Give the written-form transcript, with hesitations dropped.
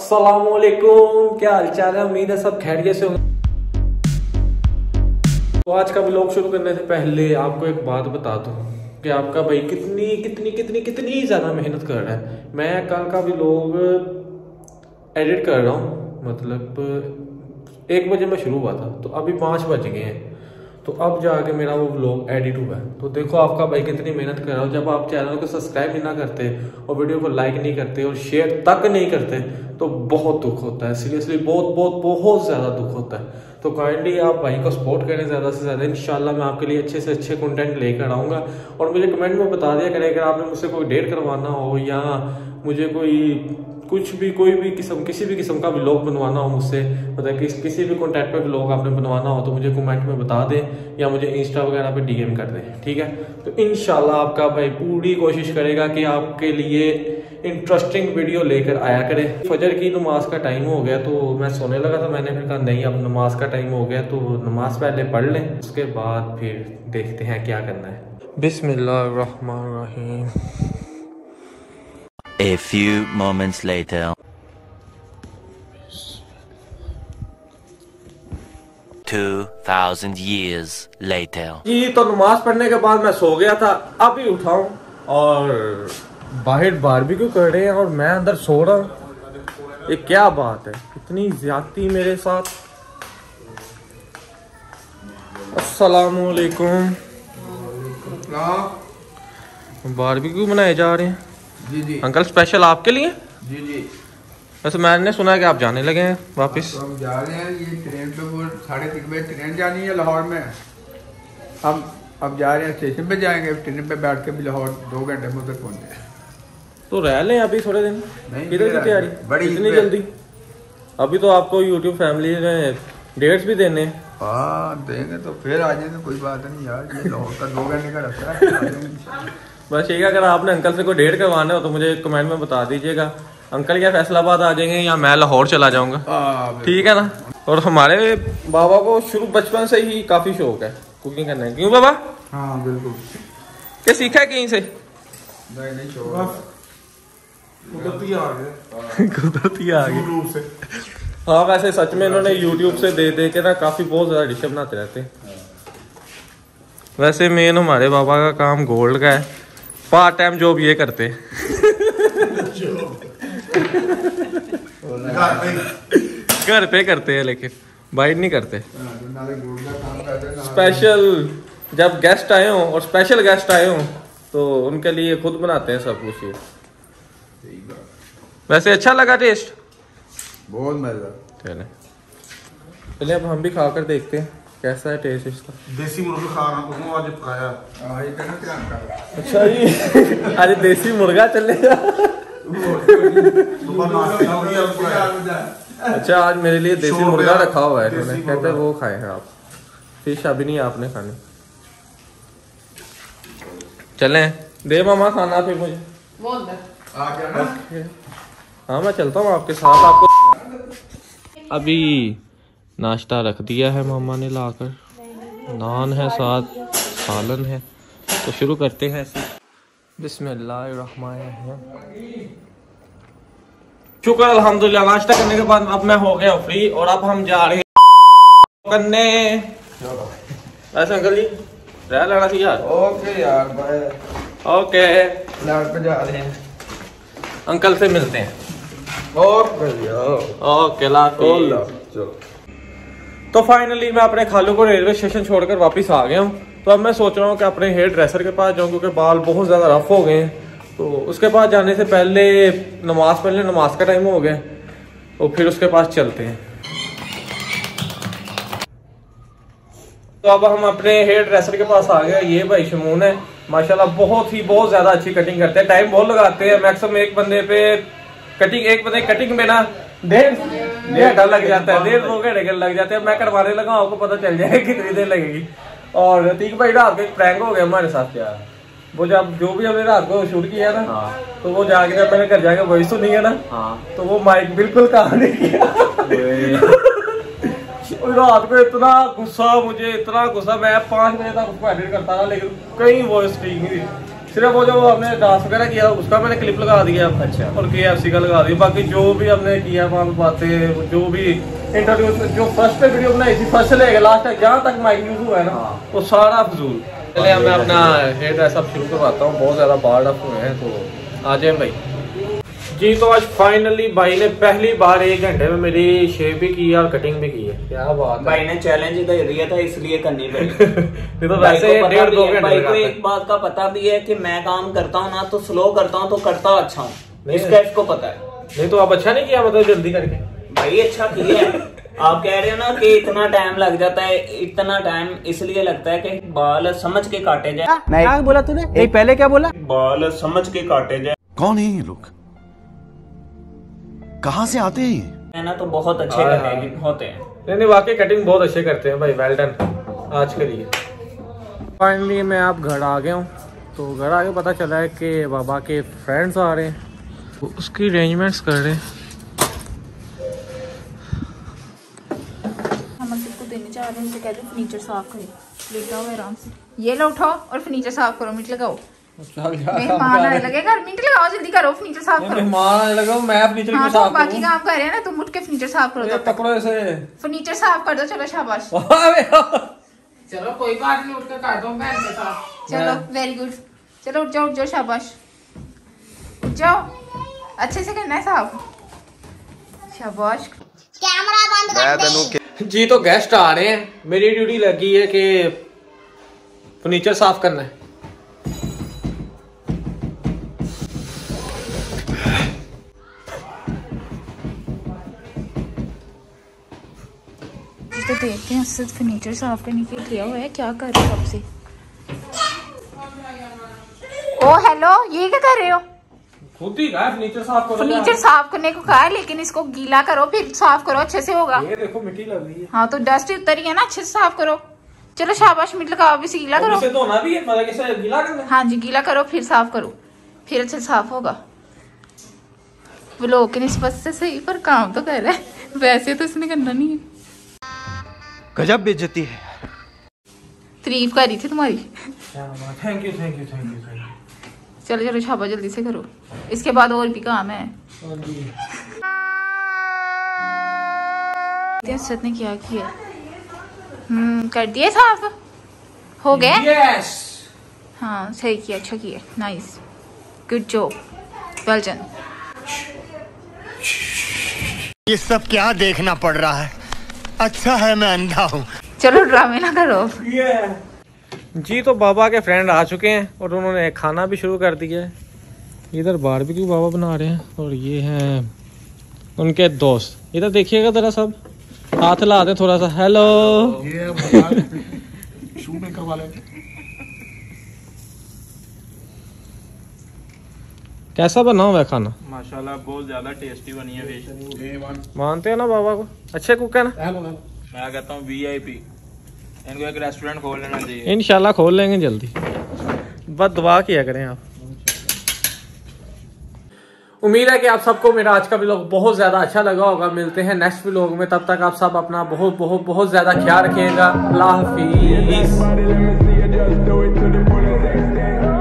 अस्सलामुअलैकुम, क्या हालचाल है। उम्मीद है सब खैरियत से होंगे। तो आज का व्लॉग शुरू करने से पहले आपको एक बात बता दूं कि आपका भाई कितनी कितनी कितनी कितनी ज़्यादा मेहनत कर रहा है। मैं कल का व्लॉग एडिट कर रहा हूँ, मतलब 1 बजे मैं शुरू हुआ था, तो अभी 5 बज गए हैं, तो अब जाके मेरा वो व्लॉग एडिट हुआ है। तो देखो आपका भाई कितनी मेहनत कर रहा है। जब आप चैनल को सब्सक्राइब ही ना करते और वीडियो को लाइक नहीं करते और शेयर तक नहीं करते तो बहुत दुख होता है। सीरियसली बहुत बहुत बहुत ज़्यादा दुख होता है। तो काइंडली आप भाई को सपोर्ट करें ज़्यादा से ज़्यादा। इंशाल्लाह मैं आपके लिए अच्छे से अच्छे कंटेंट लेकर आऊँगा। और मुझे कमेंट में बता दिया करें अगर आपने मुझसे कोई डेट करवाना हो या मुझे कुछ भी कोई भी किसी भी किस्म का व्लॉग बनवाना हो मुझसे, मतलब किसी भी कॉन्टैक्ट पे व्लॉग आपने बनवाना हो तो मुझे कमेंट में बता दें या मुझे इंस्टा वगैरह पे डीएम कर दें, ठीक है। तो इंशाल्लाह आपका भाई पूरी कोशिश करेगा कि आपके लिए इंटरेस्टिंग वीडियो लेकर आया करे। फजर की नमाज का टाइम हो गया तो मैं सोने लगा था, मैंने फिर कहा नहीं अब नमाज का टाइम हो गया तो नमाज पहले पढ़ लें, उसके बाद फिर देखते हैं क्या करना है। बिस्मिल्लाहिर्रहमानिर्रहीम। A few moments later. 2000 years later. जी तो नमाज पढ़ने के बाद मैं सो गया था, अभी उठा हूँ और बाहर बारबेक्यू कर रहे हैं और मैं अंदर सो रहा हूँ। ये क्या बात है, इतनी ज्यादती मेरे साथ। अस्सलामुअलैकुम। बारबेक्यू बनाए जा रहे हैं जी जी अंकल, स्पेशल आपके लिए। जी जी। वैसे मैंने सुना है कि आप जाने लगे हैं वापस। तो हम जा रहे हैं, ये ट्रेन पे वो 3:30 बजे ट्रेन जानी है लाहौर में। हम अब जा रहे हैं, स्टेशन पे जाएंगे, ट्रेन पे बैठ के भी लाहौर 2 घंटे में उधर पहुंचे। तो रह लें अभी थोड़े दिन, नहीं, किधर की तैयारी बड़ी इतनी जल्दी। अभी तो आपको यूट्यूब फैमिली ने डेट्स भी देने हैं। हाँ देंगे तो फिर आ जाएंगे, कोई बात नहीं यार, ये लाहौर का 2 घंटे का रास्ता है। बस ठीक है, अगर आपने अंकल से कोई डेट करवाना हो तो मुझे कमेंट में बता दीजिएगा। अंकल क्या फैसलाबाद आ जाएंगे या मैं लाहौर चला जाऊंगा, ठीक है ना। और हमारे बाबा को शुरू बचपन से ही काफी शौक है कुकिंग करने, क्यों बाबा? हाँ बिल्कुल। क्या सीखा है कहीं से? नहीं शौक कुदरती आ गई। हाँ वैसे सच में इन्होंने यूट्यूब से दे के ना काफी बहुत ज्यादा डिशें बनाते रहते हैं। वैसे मेन हमारे बाबा का काम गोल्ड का है, पार्ट टाइम जॉब ये करते घर पे करते हैं लेकिन बाइट नहीं करते। स्पेशल जब गेस्ट आए हो और स्पेशल गेस्ट आए हो तो उनके लिए खुद बनाते हैं सब कुछ। ये वैसे अच्छा लगा टेस्ट, बहुत मजा। चलिए अब हम भी खा कर देखते हैं कैसा है टेस्ट इसका। देसी मुर्गा खा रहा हूँ आज पकाया। अच्छा जी अरे देसी मुर्गा चलेगा। अच्छा आज मेरे लिए देसी मुर्गा रखा हुआ है इन्होंने, कहते हैं वो खाए हैं आप। फिश अभी नहीं आपने खानी। चलें दे मामा खाना फिर मुझे। हाँ मैं चलता हूँ आपके साथ। आपको अभी नाश्ता रख दिया है मामा ने लाकर, नान है साथ सालन है, तो शुरू करते हैं ऐसे। बिस्मिल्लाहिर्रहमानिर्रहीम। शुक्र अल्हम्दुलिल्लाह, नाश्ता करने के बाद अब मैं हो गया फ्री और अब हम जा रहे हैं करने। ऐसे अंकल जी रह लेना चाहिए यार। ओके यार बाय। ओके लाहौर पे जा रहे हैं, अंकल से मिलते हैं। ओके चलो। तो फाइनली मैं अपने खालू को रेलवे स्टेशन छोड़कर वापस आ गया हूँ। तो अब मैं सोच रहा हूँ कि अपने हेयर ड्रेसर के पास जाऊँ क्योंकि बाल बहुत ज़्यादा रफ हो गए हैं। तो उसके पास जाने से पहले नमाज पढ़ लें, नमाज का टाइम हो गया तो फिर उसके पास चलते हैं। तो अब हम अपने हेयर ड्रेसर के पास आ गए। ये भाई शमून है, माशाल्लाह बहुत ज़्यादा अच्छी कटिंग करते हैं। टाइम बहुत लगाते हैं, मैक्सिमम एक बंदे कटिंग में ना 1.5 घंटा लग जाता है, 1.5-2 घंटे लग जाते हैं। मैं करवाने लगा, आपको पता चल जाएगा कितनी देर लगेगी। और तीक भाई रात को एक प्रैंक हो गया हमारे साथ। क्या वो जब जो भी हमने रात को शूट किया ना, हाँ। तो वो जाके जब मैंने घर जाके वॉइस सुनी है ना, हाँ। तो वो माइक बिल्कुल काम नहीं किया। रात को इतना गुस्सा, मैं 5 बजे तक उसको एडिट करता था लेकिन कहीं वॉइस ठीक नहीं थी। सिर्फ वो जो हमने डांस वगैरह किया उसका मैंने क्लिप लगा दिया। अच्छा। और KFC का लगा दिया। बाकी जो भी हमने किया वहाँ पे बातें, जो भी इंट्रोड्यूस, जो फर्स्ट पे वीडियो बनाई थी, फर्स्ट से लेकर लास्ट तक जहाँ तक माइक यूज हुआ है ना, वो सारा फजूल। पहले मैं अपना हेयर ड्रेस अप शुरू करवाता हूँ। बहुत ज़्यादा बाल अप हुए हैं, तो आ जाए भाई जी। तो आज फाइनली भाई ने पहली बार 1 घंटे में मेरी शेव भी की और कटिंग भी की है। क्या बात है। भाई ने चैलेंज दे दिया था इसलिए करनी पड़ी। ये तो वैसे 1.5-2 घंटे भाई को एक बात का पता भी है कि मैं काम करता हूँ ना तो स्लो करता हूँ तो करता अच्छा हूँ, इसको पता है। नहीं तो आप अच्छा नहीं किया, मतलब जल्दी करके। भाई अच्छा किया है। आप कह रहे हो ना कि इतना टाइम लग जाता है, इतना टाइम इसलिए लगता है कि बाल समझ के काटे जाए। क्या बोला तूने? नहीं, पहले क्या बोला? बाल समझ के काटे जाए। कौन है ये लोग, कहाँ से आते हैं? है ना, तो बहुत अच्छे होते हैं। नहीं वाकई कटिंग बहुत अच्छे करते हैं भाई। वेल डन आज के लिए। फाइनली मैं आप घर आ गया हूँ। तो घर आके पता चला है कि बाबा के फ्रेंड्स आ रहे हैं, तो उसकी अरेंजमेंट्स कर रहे हैं। हम सबको देने जा रहे हैं, उनसे कह दो फर्नीचर साफ करें। लेटा हुआ आराम से, ये लो उठाओ और फर्नीचर साफ करो। मिनट लगाओ, मेहमान आने लगेगा। मिनट लगाओ, जल्दी करो, फर्नीचर साफ करो। मेहमान आने लगा, मैं फर्नीचर हाँ, साफ तो बाकी काम कर रहे हैं ना, तुम उठ के फर्नीचर साफ करो। करूं। पकड़ो ऐसे, फर्नीचर साफ कर दो। चलो शाबाश। चलो कोई बात नहीं, उठ के कर दो बहन के साथ। चलो वेरी गुड। चलो उठ जाओ शाबाश, उठ जाओ। अच्छे से करना है साफ, शाबाश। कैमरा बंद कर दे। जी तो गेस्ट आ रहे हैं, मेरी ड्यूटी लगी है कि फर्नीचर साफ करना है। तो देखते हैं, सिर्फ फर्नीचर साफ करने के लिए गया हुआ है। क्या कर रहे हो आपसे? ओ हेलो, ये क्या कर रहे हो? खुद ही कहा फर्नीचर साफ करो। फर्नीचर साफ करने को कहा है, लेकिन इसको गीला करो फिर साफ करो, अच्छे से होगा। ये देखो मिट्टी लग रही है। हाँ तो डस्ट उतरी है ना, अच्छे से साफ करो। चलो शाबाश, मिट लगाओ, अभी से गीला करो। इसे धोना भी है, मतलब इसे गीला करना है। हाँ जी, गीला करो फिर साफ करो, फिर अच्छे से साफ होगा। वो लोग के निस्बत से सही, पर काम तो कर रहा है, वैसे तो इसने करना नहीं है। गजब बेइज्जती है। तारीफ कर रही थी तुम्हारी। Thank you thank you thank you thank you. चलो चलो शाबाश, जल्दी से करो, इसके बाद और भी काम है। सच ने क्या किया? कर दिए साफ, हो गए। यस। हाँ सही किया, अच्छा किया, nice, good job, well done. ये सब क्या देखना पड़ रहा है? अच्छा है मैं अंधा हूँ। चलो ड्रामे ना करो। जी तो बाबा के फ्रेंड आ चुके हैं और उन्होंने खाना भी शुरू कर दिया है। इधर बारबेक्यू बाबा बना रहे हैं और ये हैं उनके दोस्त। इधर देखिएगा जरा, सब हाथ ला दे थोड़ा सा। हेलो। कैसा बना हुआ है खाना? माशाल्लाह बहुत ज्यादा टेस्टी बनी है। मानते हैं ना बाबा को, अच्छे कुक है ना? मैं कहता हूँ VIP, इनको एक रेस्टोरेंट खोल लेना चाहिए। इंशाल्लाह खोल लेंगे जल्दी, बस दुआ किया करें आप। उम्मीद है कि आप सबको मेरा आज का व्लॉग बहुत ज्यादा अच्छा लगा होगा। मिलते हैं नेक्स्ट व्लॉग में, तब तक आप सब अपना बहुत बहुत बहुत ज्यादा ख्याल रखिएगा। अल्लाह हाफिज।